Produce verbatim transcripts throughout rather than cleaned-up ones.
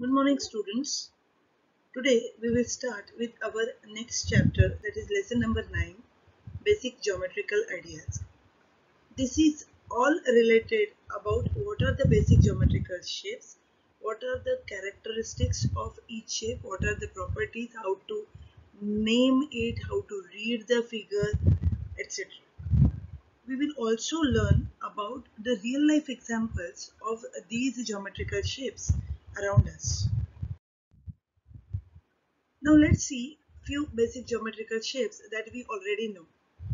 Good morning, students. Today we will start with our next chapter, that is lesson number nine, Basic Geometrical Ideas. This is all related about what are the basic geometrical shapes, what are the characteristics of each shape, what are the properties, how to name it, how to read the figure, et cetera. We will also learn about the real life examples of these geometrical shapes around us. Now let's see few basic geometrical shapes that we already know.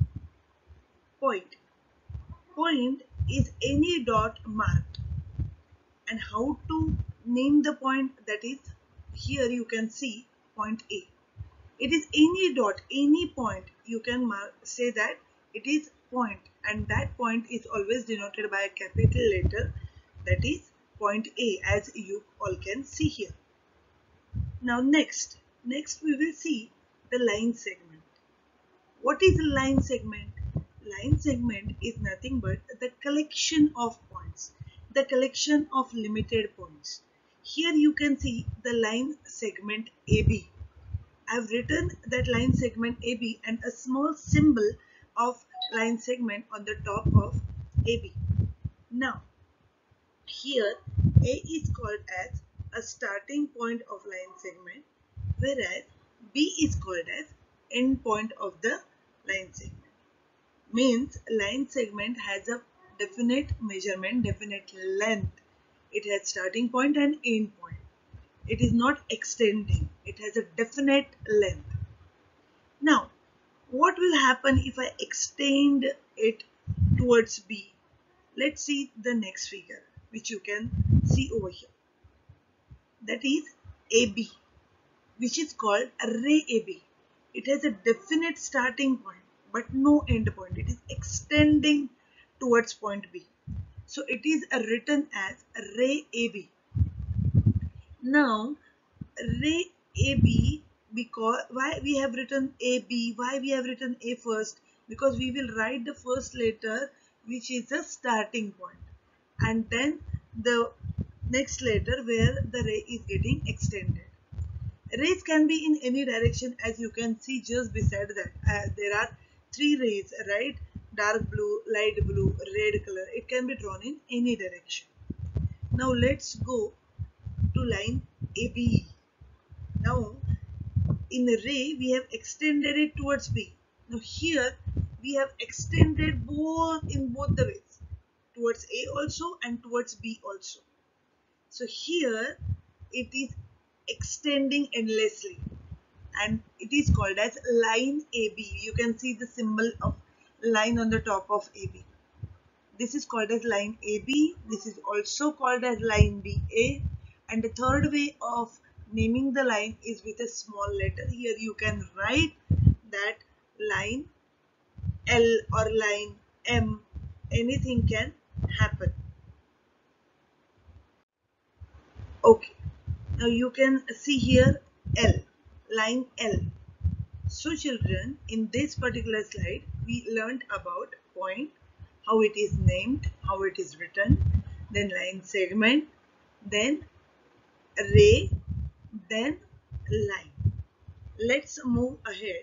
Point. Point is any dot marked. And how to name the point, that is, here you can see point A. It is any dot, any point you can mark, say that it is point, and that point is always denoted by a capital letter, that is point A, as you all can see here. Now next, next we will see the line segment. What is a line segment? Line segment is nothing but the collection of points, the collection of limited points. Here you can see the line segment A B. I have written that line segment A B and a small symbol of line segment on the top of A B. Now, here A is called as a starting point of line segment, whereas B is called as end point of the line segment. Means line segment has a definite measurement, definite length. It has starting point and end point. It is not extending. It has a definite length. Now, what will happen if I extend it towards B? Let's see the next figure, which you can see over here. That is A B, which is called ray A B. It has a definite starting point but no end point. It is extending towards point B. So it is written as ray A B. Now ray A B, because why we have written A B, why we have written A first? Because we will write the first letter, which is the starting point, and then the next letter where the ray is getting extended. Rays can be in any direction, as you can see just beside that. Uh, there are three rays, right? Dark blue, light blue, red color. It can be drawn in any direction. Now let's go to line A B. Now in the ray we have extended it towards B. Now here we have extended both in both the ways, towards A also and towards B also. So here it is extending endlessly, and it is called as line A B. You can see the symbol of line on the top of A B. This is called as line A B. This is also called as line B A. And the third way of naming the line is with a small letter. Here you can write that line L or line M. Anything can happen. Okay. Now you can see here L, line L. So children, in this particular slide, we learned about point, how it is named, how it is written, then line segment, then ray, then line. Let's move ahead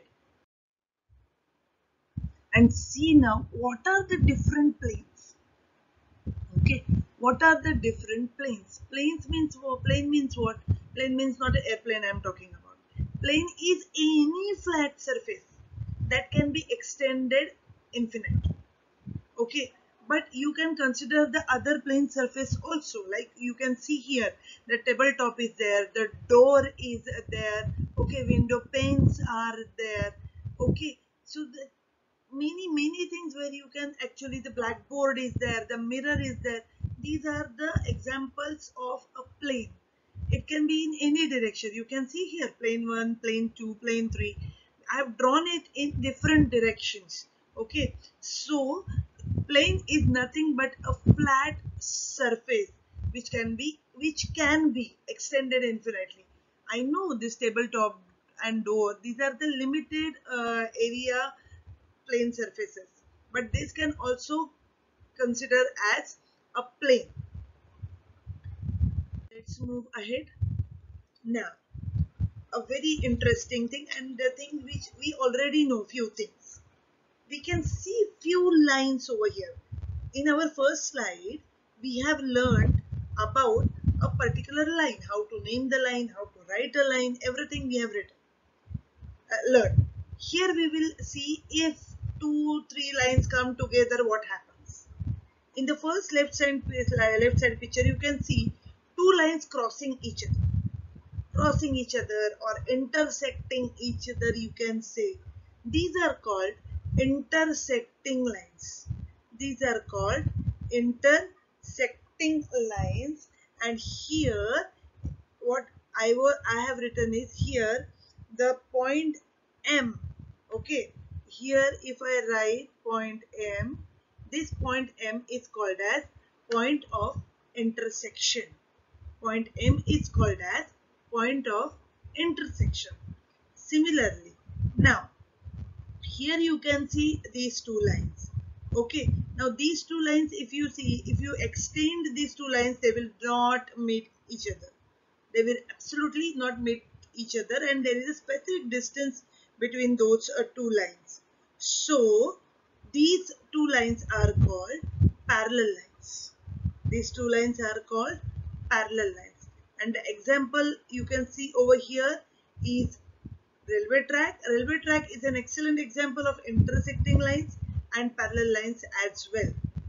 and see now what are the different planes. Okay, what are the different planes? Planes means what? Plane means what? Plane means not an airplane I am talking about. Plane is any flat surface that can be extended infinite. Okay, but you can consider the other plane surface also. Like you can see here, the tabletop is there, the door is there. Okay, window panes are there. Okay, so the many many things where you can actually, the blackboard is there, the mirror is there. These are the examples of a plane. It can be in any direction. You can see here plane one, plane two, plane three. I have drawn it in different directions. Okay, so plane is nothing but a flat surface which can be which can be extended infinitely. I know this tabletop and door, these are the limited uh, area plane surfaces, but this can also consider as a plane. Let's move ahead. Now, a very interesting thing, and the thing which we already know few things. We can see few lines over here. In our first slide, we have learned about a particular line, how to name the line, how to write a line, everything we have written, uh, learned. Here we will see if two, three lines come together, what happens. In the first left side, left side picture, you can see two lines crossing each other. Crossing each other or intersecting each other, you can say. These are called intersecting lines. These are called intersecting lines. And here, what I, I have written is here the point M. Okay, here if I write point M, this point M is called as point of intersection. Point M is called as point of intersection. Similarly, now here you can see these two lines. Okay, now these two lines, if you see, if you extend these two lines, they will not meet each other. They will absolutely not meet each other, and there is a specific distance between those uh, two lines. So these two lines are called parallel lines. These two lines are called parallel lines. And the example you can see over here is railway track. Railway track is an excellent example of intersecting lines and parallel lines as well.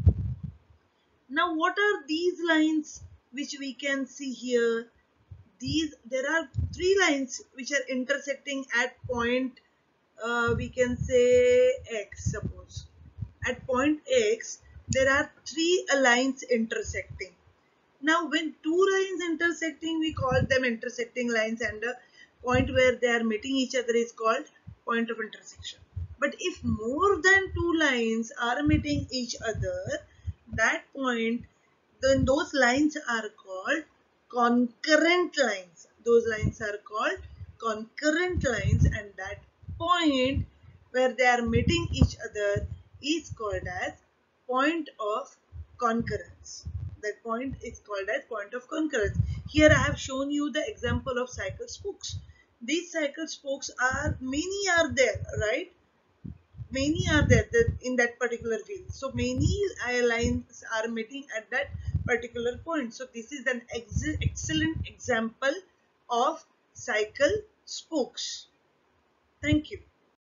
Now, what are these lines which we can see here? These, there are three lines which are intersecting at point, uh, we can say X, suppose. At point X, there are three lines intersecting. Now, when two lines intersecting, we call them intersecting lines, and the point where they are meeting each other is called point of intersection. But if more than two lines are meeting each other, that point, then those lines are called concurrent lines. Those lines are called concurrent lines, and that point where they are meeting each other is called as point of concurrence. That point is called as point of concurrence. Here I have shown you the example of cycle spokes. These cycle spokes are, many are there, right? Many are there in that particular wheel. So many lines are meeting at that particular point. So this is an ex excellent example of cycle spokes. Thank you.